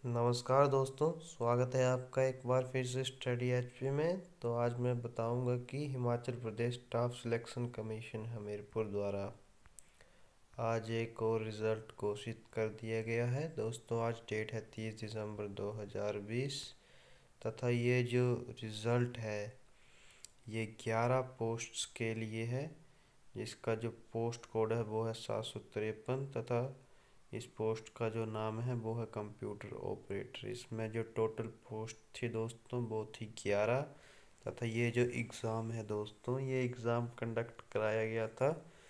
नमस्कार दोस्तों, स्वागत है आपका एक बार फिर से स्टडी एचपी में। तो आज मैं बताऊंगा कि Himachal Pradesh staff selection commission Hamirpur द्वारा आज एक और रिज़ल्ट घोषित कर दिया गया है। दोस्तों आज डेट है 30 दिसंबर 2020 तथा ये जो रिज़ल्ट है ये 11 पोस्ट्स के लिए है, जिसका जो पोस्ट कोड है वो है 753 तथा इस पोस्ट का जो नाम है वो है कंप्यूटर ऑपरेटर। इसमें जो टोटल पोस्ट थी दोस्तों वो थी 11 तथा ये जो एग्ज़ाम है दोस्तों, ये एग्ज़ाम कंडक्ट कराया गया था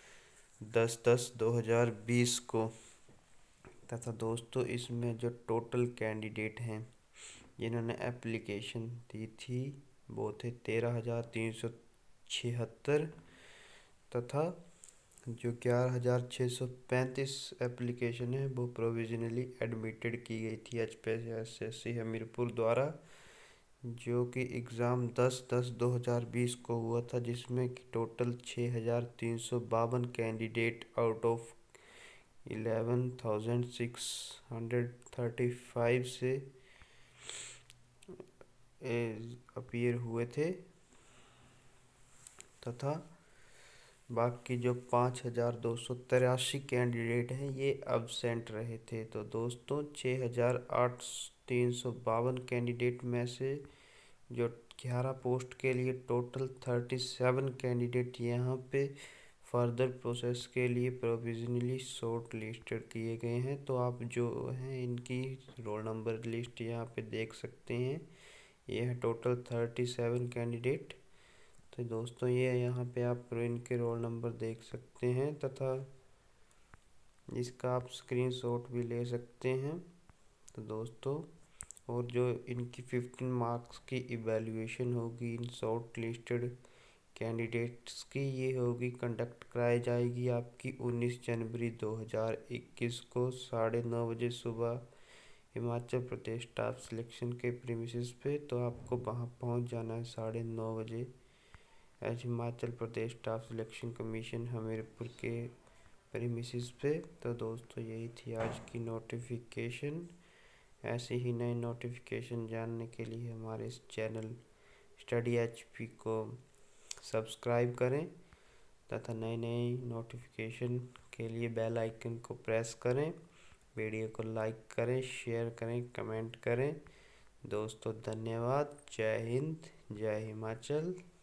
10/10/2020 को। तथा दोस्तों इसमें जो टोटल कैंडिडेट हैं जिन्होंने एप्लीकेशन दी थी वो थे 13,376 तथा जो 11,635 एप्लीकेशन है वो प्रोविजनली एडमिटेड की गई थी HPSSC हमीरपुर द्वारा, जो कि एग्ज़ाम 10/10/2020 को हुआ था, जिसमें कि टोटल 6,352 कैंडिडेट आउट ऑफ 11,635 से अपीयर हुए थे तथा बाकी जो 5,283 कैंडिडेट हैं ये अब्सेंट रहे थे। तो दोस्तों 6,352 कैंडिडेट में से जो 11 पोस्ट के लिए टोटल 37 कैंडिडेट यहाँ पे फर्दर प्रोसेस के लिए प्रोविजनली शॉर्ट लिस्टेड किए गए हैं। तो आप जो हैं इनकी रोल नंबर लिस्ट यहाँ पे देख सकते हैं। ये है टोटल 37 कैंडिडेट। तो दोस्तों ये यहाँ पे आप इनके रोल नंबर देख सकते हैं तथा इसका आप स्क्रीनशॉट भी ले सकते हैं। तो दोस्तों और जो इनकी 15 मार्क्स की इवैल्यूएशन होगी इन शॉर्ट लिस्टेड कैंडिडेट्स की, ये होगी कंडक्ट कराई जाएगी आपकी 19 जनवरी 2021 को 9:30 बजे सुबह हिमाचल प्रदेश स्टाफ सिलेक्शन के प्रीमिसेस पे। तो आपको वहाँ पहुँच जाना है 9:30 बजे as Himachal Pradesh staff selection commission Hamirpur के प्रीमिसेस पे। तो दोस्तों यही थी आज की नोटिफिकेशन। ऐसे ही नए नोटिफिकेशन जानने के लिए हमारे इस चैनल स्टडी एचपी को सब्सक्राइब करें तथा नए नए नोटिफिकेशन के लिए बेल आइकन को प्रेस करें। वीडियो को लाइक करें, शेयर करें, कमेंट करें। दोस्तों धन्यवाद। जय हिंद, जय हिमाचल।